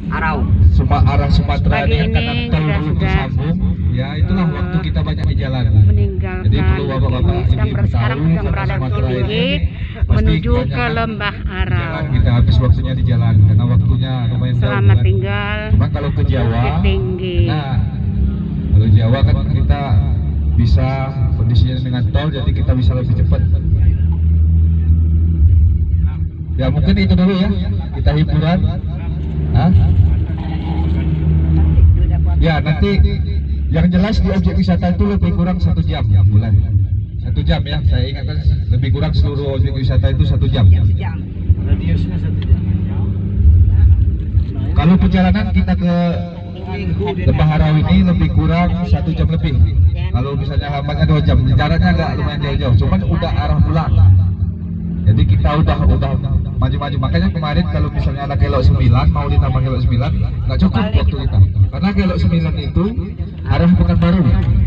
arah Sumatera Pagi dengan kanan ini tol kita belum sudah tersambung. Ya itulah waktu kita banyak di jalan. meninggalkan Jadi perlu bapak-bapak ini sekarang ini sekarang tahu sedang karena berada di Sumatera Tinggi ini menuju pasti ke Lembah di Arau. jalan, kita habis waktunya di jalan karena waktunya lumayan jauh Selamat kan. tinggal Cuma kalau ke Jawa, Bukit Tinggi. nah kalau Jawa kan kita bisa kondisinya dengan tol, jadi kita bisa lebih cepat. Ya mungkin itu dulu ya, kita hiburan. Hah? Ya nanti yang jelas di objek wisata itu lebih kurang 1 jam bulan. 1 jam ya, saya ingatkan lebih kurang seluruh objek wisata itu 1 jam. Radiusnya 1 jam. Kalau perjalanan kita ke Lembah Harau ini lebih kurang 1 jam lebih. Kalau misalnya lambatnya 2 jam, jaraknya agak lumayan jauh-jauh, cuman udah arah pulang. Jadi kita udah maju-maju. Makanya kemarin kalau misalnya ada kelok 9 mau ditambah kelok 9 nggak cukup waktu kita. Karena kelok 9 itu arah Pekanbaru.